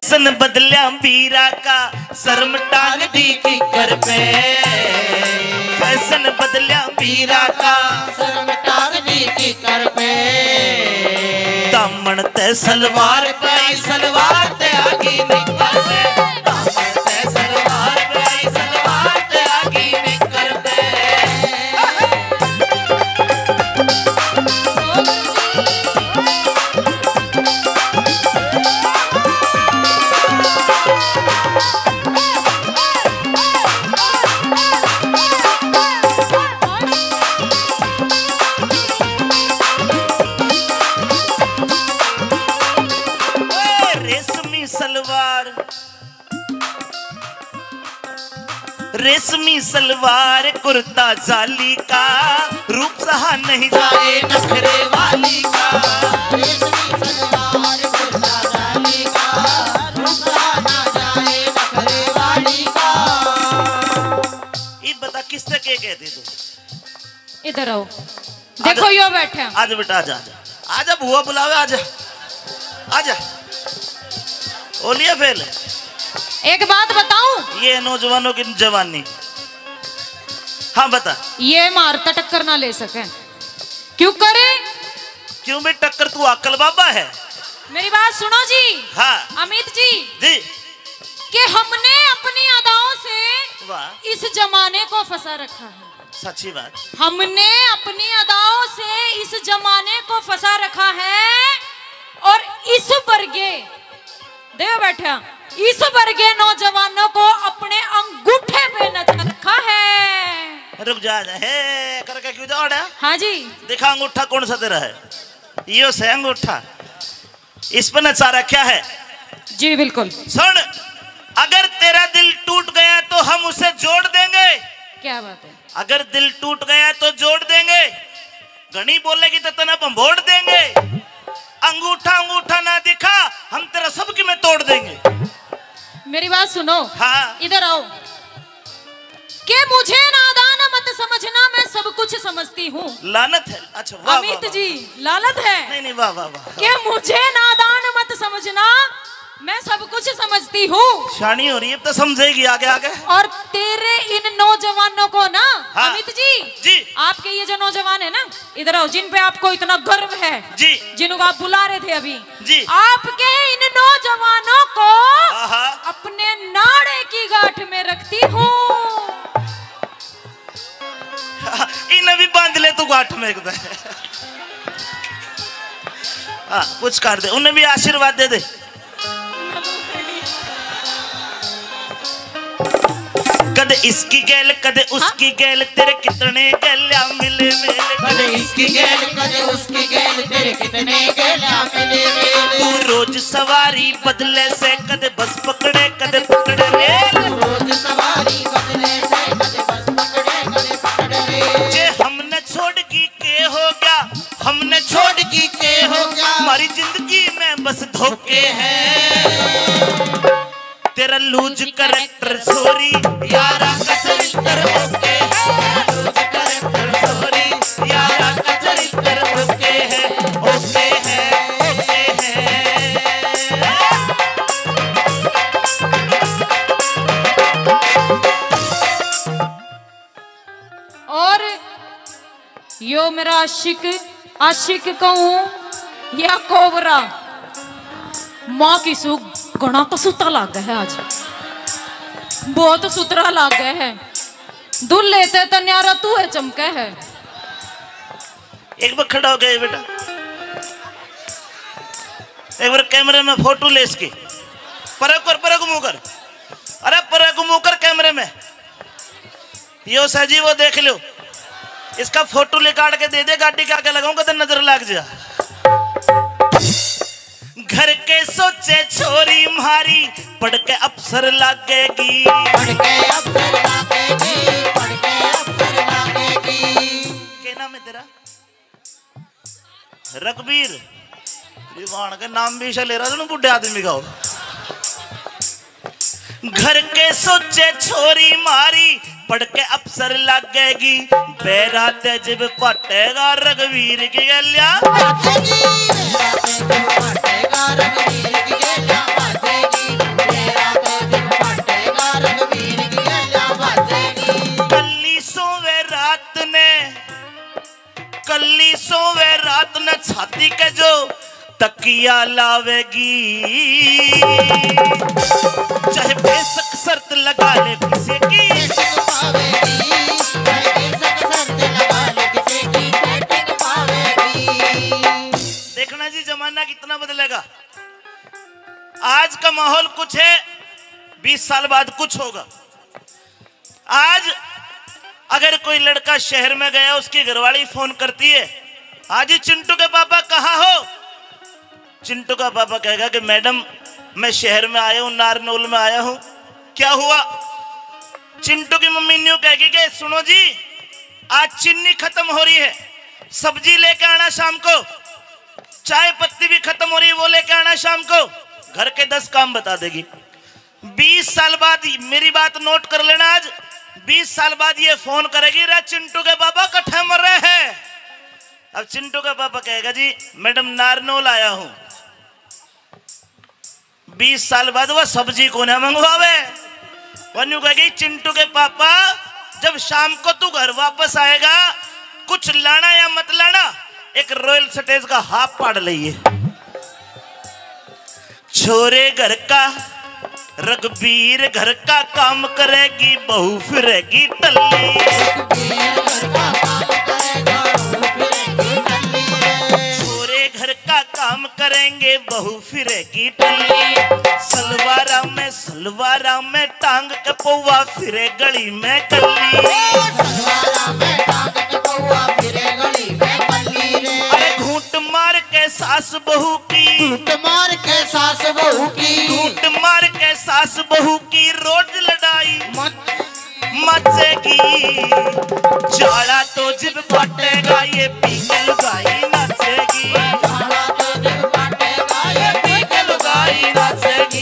Fashion बदलिया वीरा का शर्म टांग दी किकर पे। फैशन बदलिया वीरा का शर्म टांग दी किकर पे। दामन ते सलवार पे सलवार ते आगी निकर पे। दामन ते सलवार पे सलवार ते आगी निकर पे। रेशमी सलवार कुर्ता जाली का रूप सहा नहीं जाए नखरे वाली का। रेशमी सलवार कुर्ता जाली का रूप सहा ना जाए नखरे वाली का। ये बता किससे के कहती तू? इधर आओ, देखो यो बैठे हैं। आज बेटा आजा आजा आजा, बुआ बुलावे, आजा आजा। ओलिया फेल। एक बात बताऊं, ये नौजवानों की जवानी। हाँ बता। ये मारता टक्कर ना ले सके, क्यों करे? क्यों भी टक्कर, तू अक्ल बाबा है। मेरी बात सुनो जी। हाँ अमित जी जी, कि हमने अपनी अदाओं से वाह इस जमाने को फंसा रखा है। सच्ची बात। हमने अपनी अदाओं से इस जमाने को फंसा रखा है और इस वर्गे दे बैठा इस वर्गे नौजवानों को अपने अंगूठे पे नचा रखा है। रुक जा है करके क्यों जा रहा? हाँ जी, देखा अंगूठा कौन सा तेरा है? यो से अंगूठा, इस पर नचा रखा है। जी बिल्कुल। सुन, अगर तेरा दिल टूट गया तो हम उसे जोड़ देंगे। क्या बात है? अगर दिल टूट गया तो जोड़ देंगे, घनी बोलेगी तो तना भंभोड़ देंगे। अंगूठा अंगूठा ना दिखा, हम तेरा सबकी में तोड़ देंगे। मेरी बात सुनो। हाँ इधर आओ। कि मुझे नादान मत समझना, मैं सब कुछ समझती हूँ। लानत है। अच्छा वाह अमित वाह, जी लानत है। नहीं नहीं वाह वाह वाह। कि मुझे नादान मत समझना, मैं सब कुछ समझती हूँ। शानी हो रही है, अब तो समझेगी आगे आगे। और तेरे इन नौजवानों को ना, हाँ, अमित जी जी, आपके ये जो नौजवान है ना, इधर आओ, जिन पे आपको इतना गर्व है जी, जिनको आप बुला रहे थे अभी जी, आपके इन नौजवानों को अपने नाड़े की गांठ में रखती हूँ। इन्हें भी बांध ले तू गांठ में एक बार। हाँ कुछ कर दे, उन्हें भी आशीर्वाद दे दे। कदे इसकी गैल कदे उसकी गैल, तेरे कितने गैल्या मिले मेले। कदे इसकी गैल कदे उसकी गैल, तेरे कितने गैल्या मिले मेले। तू रोज सवारी बदले से, कदे बस पकड़े कदे पकड़े रेल। रोज सवारी बदले से, कदे बस पकड़े कदे पकड़े रेल। जे हमने छोड़ की के हो गया, हमने छोड़ की के हो गया, हमारी जिंदगी में बस धोखे हैं। तेरा लूज करैक्टर छोरी यारा का चरित्र ओके है। लूज करैक्टर छोरी यारा का चरित्र ओके है, ओके है, ओके है। और यो मेरा आशिक कहूँ या कोबरा, माँ की सुख घना तो सुतरा लाग गया है आज, बहुत सुतरा लाग गया है। दूध लेते तो न्यारा तू है चमके है। एक बार खड़ा हो गया बेटा, एक बार कैमरे में फोटो ले इसकी। परक मुंह कर, अरे परक मुंह कर कैमरे में। यो सजी वो देख लो, इसका फोटो निकाल के दे दे, गाड़ी के आगे लगाऊंगा तो नजर लग जा। घर के सोचे छोरी मारी, पढ़ के अफसर लागेगी, पढ़ के अफसर लागेगी, पढ़ के अफसर लागेगी। क्या नाम है तेरा? रघबीर। दीवान के नाम भी ले रहा था बुढ़े आदमी का। घर के सोचे छोरी मारी, पढ़ के अफसर लागेगी, बेरा तेजब पटेगा रघबीर की गलिया। तकिया लावेगी, चाहे बेशक शर्त लगा ले किसी की, सेटिंग पावेगी, चाहे बेशक शर्त लगा ले किसी की सेटिंग पावेगी। देखना जी जमाना कितना बदलेगा। आज का माहौल कुछ है, 20 साल बाद कुछ होगा। आज अगर कोई लड़का शहर में गया, उसकी घरवाली फोन करती है, आज ही चिंटू के पापा कहाँ हो? चिंटू का पापा कहेगा कि मैडम मैं शहर में आया हूं, नारनौल में आया हूं। क्या हुआ? चिंटू की मम्मी न्यू कहेगी कि सुनो जी, आज चीनी खत्म हो रही है, सब्जी लेके आना शाम को, चाय पत्ती भी खत्म हो रही है, वो लेके आना शाम को। घर के 10 काम बता देगी। 20 साल बाद, मेरी बात नोट कर लेना, आज 20 साल बाद ये फोन करेगी, रे चिंटू के पापा कट्ठे मर रहे हैं। अब चिंटू का पापा कहेगा जी मैडम नारनौल आया हूं। 20 साल बाद वह सब्जी को ना मंगवावे, वन्यू कहेगी चिंटू के पापा जब शाम को तू घर वापस आएगा, कुछ लाना या मत लाना, एक रॉयल सटेज का हाफ पाड़ लइए। छोरे घर का रघबीर घर का काम करेगी, बहू फिरेगी टल्ली। छोरे घर का काम करेंगे, बहू फिरेगी टल्ली। सलवारा में टांग के पौवा फिरे गली में कल्ली। अरे घूंट मार के सास बहू की, घूंट मार के सास बहू की, घूंट मार के सास बहू की रोज लड़ाई मचेगी। जाड़ा तो जिब बांटेगा, ये पी के लुगाई नाचेगी। झाड़ा तो जब बांटेगा, ये पी के लुगाई नाचेगी।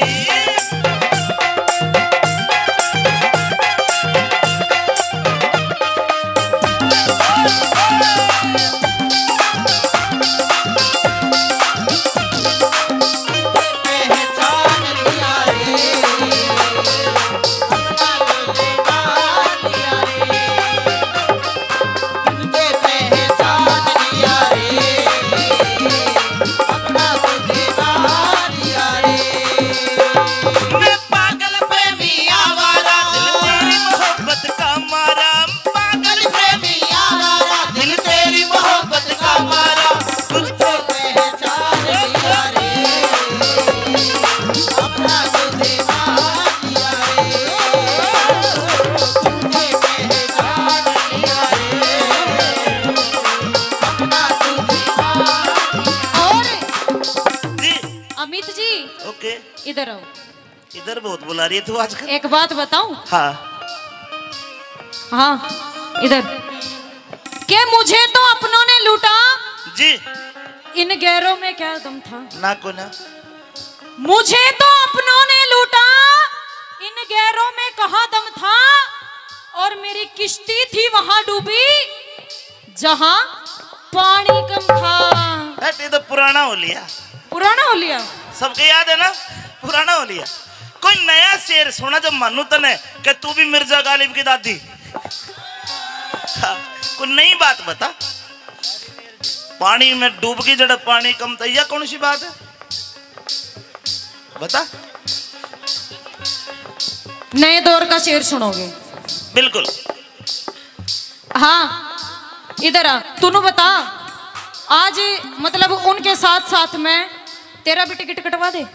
इधर आओ। इधर बहुत बुला रही है तू आजकल। एक बात बताऊं? हाँ हाँ इधर के मुझे तो अपनों ने लूटा जी, इन गैरों में क्या दम था? ना को ना, मुझे तो अपनों ने लूटा इन गैरों में कहाँ दम था, और मेरी किश्ती थी वहां डूबी जहां पानी कम था। ये तो पुराना हो लिया, पुराना हो लिया, सबके याद है ना, पुराना हो लिया। कोई नया शेर सुना जब मानू तने कि तू भी मिर्जा गालिब की दादी। हाँ, कोई नई बात बता। पानी में डूब की जड़ पानी कम था, यह कौन सी बात है बता। नए दौर का शेर सुनोगे? बिल्कुल। हाँ इधर आ, तूने बता आज मतलब उनके साथ साथ में तेरा भी टिकट कटवा दे।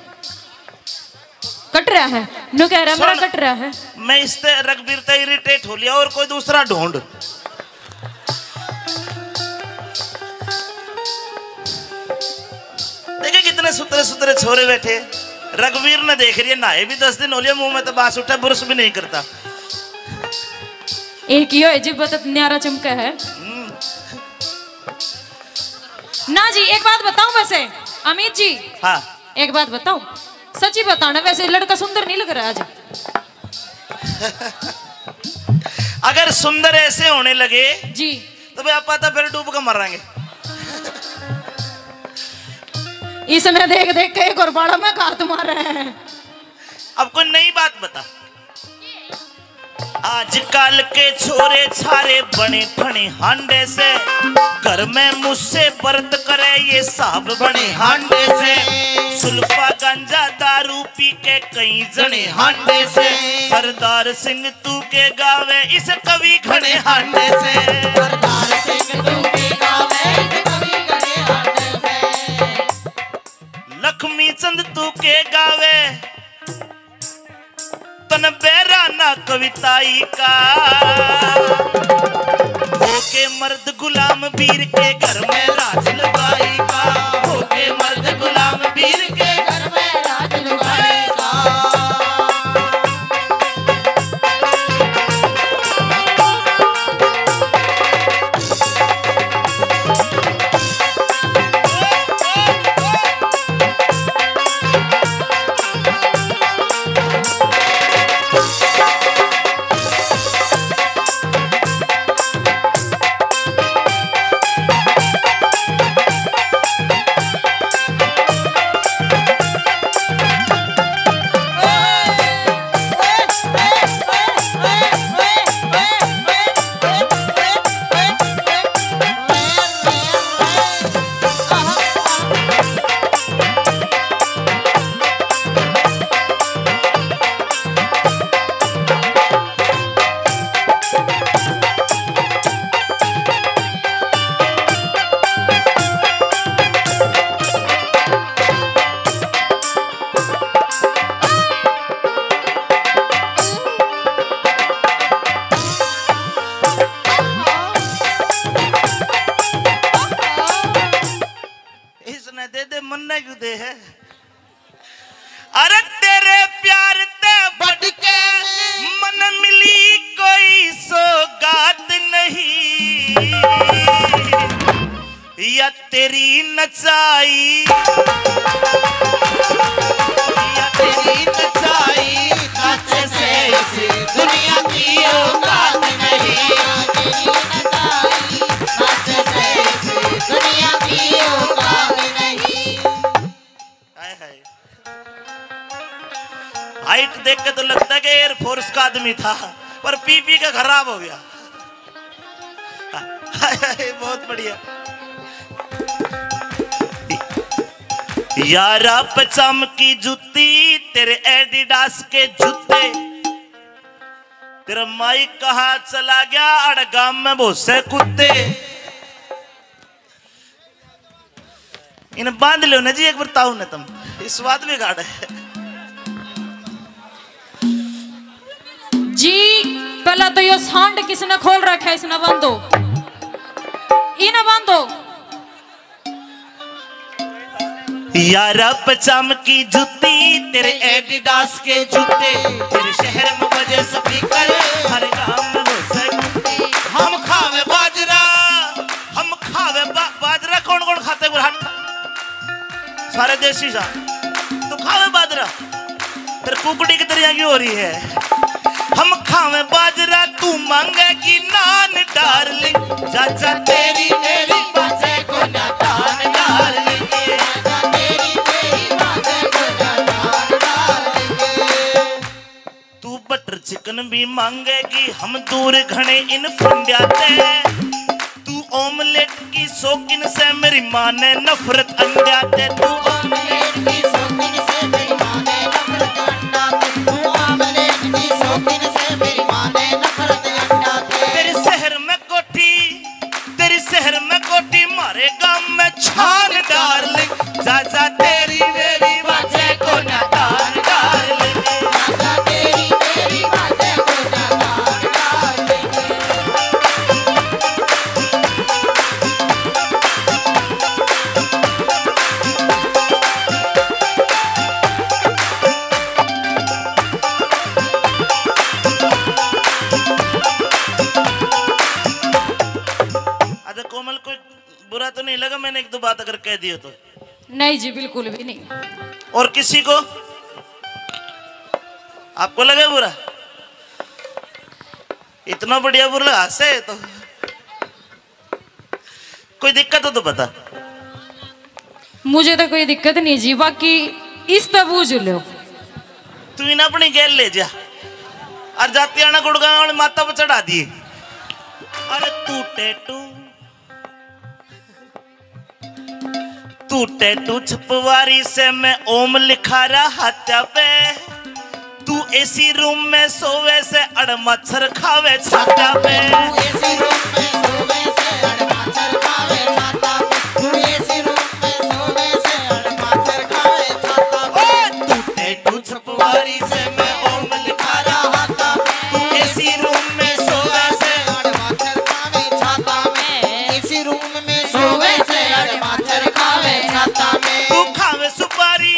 कट रहा है नु कह रहा मेरा कट रहा है। मैं इससे रघबीर से इरिटेट हो लिया, और कोई दूसरा ढूंढ। देखिए कितने सुतरे सुतरे छोरे बैठे। रघबीर ने देख रही है, नहाए भी 10 दिन हो लिया, मुंह में तो बांस उठा, बुरश भी नहीं करता। एक ही है जी बता न्यारा चमका है ना जी। एक बात बताऊं वैसे अमित जी, हाँ एक बात बताऊं, सच्ची बताना, वैसे लड़का सुंदर नहीं लग रहा आज। अगर सुंदर ऐसे होने लगे जी तो भाई आप तो फिर डूब कर मरेंगे। इसने देख देख के एक और बाड़ा में हाथ मारा है। अब कोई नई बात बता। आजकल के छोरे छारे बने ठने हांडे से, घर में मुझसे व्रत करे ये साहब बने हांडे से। सुल्फा गांजा दारू पी के कई जने हांडे से, सरदार सिंह तू के गावे इस कवि घने हांडे से। सरदार सिंह तू के गावे इस कवि घने हांडे से। लक्ष्मी चंद तू के गावे तन बेराना कविताई का, होके मर्द गुलाम वीर के घर में राज लगाई का, होके मर्द गुलाम वीर के घर में राज लगाएगा। अरे तेरे प्यार ते बढ़ के मन मिली कोई सौगात नहीं, या तेरी नचाई नाचे से इस दुनिया की औकात नहीं। नाचे से इस दुनिया की औकात नहीं। हाइट देख के तो लगता है कि एयरफोर्स का आदमी था, पर पी पी के खराब हो गया। बहुत बढ़िया। यारा पचाम की जूती तेरे एडिडास के जूते, तेरा माई कहा चला गया अड़गाम में बहुत से कुत्ते। इन्हें बांध लो ना जी एक बार ताऊ ने, तुम इस स्वाद में गाड़ है जी। पहला तो यो सांड किसने खोल रखा है, इसने बांधो, इन्हें बांधो। यारा पचाम की जूती तेरे एडिडास के जूते, तेरे शहर में बजे स्पीकर हर गांव में हो सकते। हम खावे बाजरा, हम खावे बाजरा। कौन कौन खाते हैं? सारे देसी सा। तू खावे बाजरा, तेरे कुकड़ी की तरह क्यों हो रही है? हम खावे बाजरा तू मांगेगी नान डार्लिंग, चाचा तेरी मेरी बाजे को ना तान डार्लिंग। तू बटर चिकन भी मांगेगी, हम दूर घने इन फंड्याते। तू ऑमलेट की शौकीन से मेरी माँ ने नफरत अंड्याते। तू ऑमलेट की शौकीन से मेरी माँ ने नफरत अंडाते। तू ऑमलेट की शौकीन से मेरी माँ ने नफरत अंडाते। तेरे शहर में कोठी, तेरी शहर में कोठी, मारे गांव में छान डार्लिंग, चाचा तेरी मेरी बाजे को ना तान डार्लिंग। चाचा तेरी मेरी बाजे को ना तान डार्लिंग। कोमल को बुरा तो नहीं लगा मैंने एक दो बात अगर कह दी हो तो? नहीं जी बिल्कुल भी नहीं। और किसी को आपको लगा बुरा? इतना बढ़िया बुरा हंसे तो कोई दिक्कत हो तो बता। मुझे तो कोई दिक्कत नहीं जी, बाकी इस तब बूझ लो। तू इन अपनी गैल ले जा, और जाती आना गुड़गांव वाले माता पर चढ़ा दिए। अरे तू टैटू छपवारी से मैं ओम लिखा रहा हाथा पे। तू एसी रूम में सोवे से अड़ मच्छर खावे छाता पे। एसी रूम में सोवे से अड़ मच्छर खावे छाता पे। तू एसी रूम में सोवे से अड़ मच्छर खावे छाता पे। तू टैटू छपवारी से मैं ओम लिखा रहा हाथा पे। तू एसी रूम में सोवे से अड़ मच्छर खावे छाता में। एसी रूम में सोवे से अड़ मच्छर खावे छाता में। तू खावे सुपारी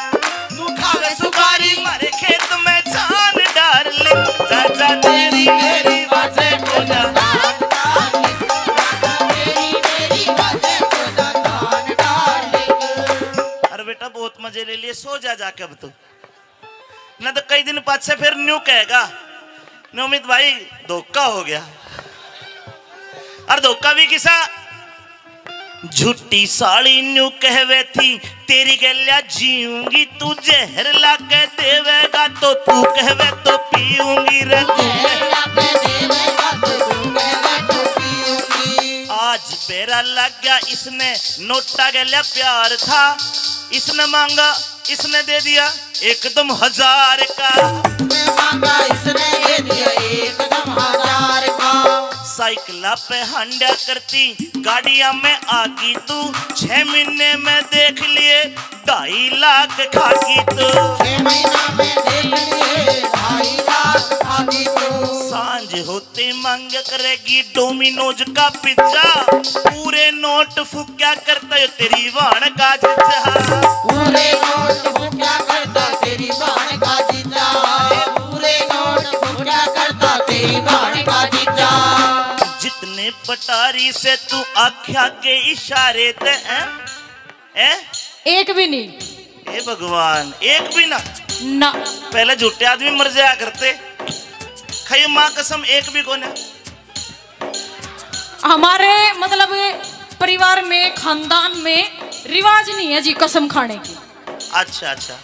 मारे खेत में जान डार्लिंग। चाचा तेरी मेरी बातें को ना। अरे बेटा बहुत मजे ले लिए, सो जा जाके अब तो ना तो कई दिन पाछे फिर न्यू कहेगा नवमित भाई धोखा हो गया। और धोखा भी किसा झूठी साड़ी न्यू कहवे थी तेरी गलिया जीऊंगी। तू जहर लाके देवेगा तो तू कहवे तो पीऊंगी रे। आज बेरा लग गया इसने नोटा गलिया प्यार था। इसने मांगा इसने दे दिया एकदम 1000 का। मांगा इसने दे दिया एकदम 1000 का। साइकिला पे हंडा करती गाड़ियां में आगी तू। 6 महीने में देख लिए 2.5 लाख खागी तू। 6 महीना में देख लिए 2.5 लाख खागी तू। सांझ होते मांग करेगी डोमिनोज का पिज्जा। पूरे नोट फूक्या करता है तेरी वाण का जीजा। पूरे नोट फूक्या करता तेरी वाण का जीजा। पूरे नोट फूक्या करता तेरी वाण का जीजा। जितने पटारी से तू आख्या के इशारे ते एक भी नहीं। ए भगवान एक भी ना। ना पहले झूठे आदमी मर जाया करते। खई माँ कसम एक भी कौन है। हमारे मतलब परिवार में खानदान में रिवाज नहीं है जी कसम खाने की। अच्छा अच्छा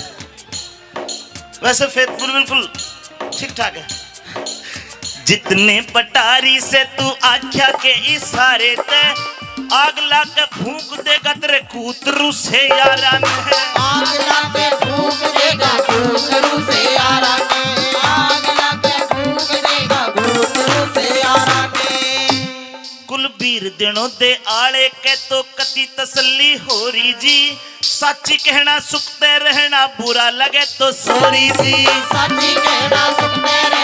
वैसे फेतपुर बिल्कुल ठीक ठाक है। जितने पटारी से तू आख्या के इशारे ते आग ला के फूंक देगा तेरे कूतरू से यारा ने। आग लाके फूंक देगा कूतरू से यारा ने। आग लाके फूंक देगा कूतरू से यारा ने। कुलबीर दिनों दे आले के तो कति तसल्ली हो रही जी। सच्ची कहना सुखते रहना बुरा लगे तो सॉरी जी। सच्ची कहना सुखते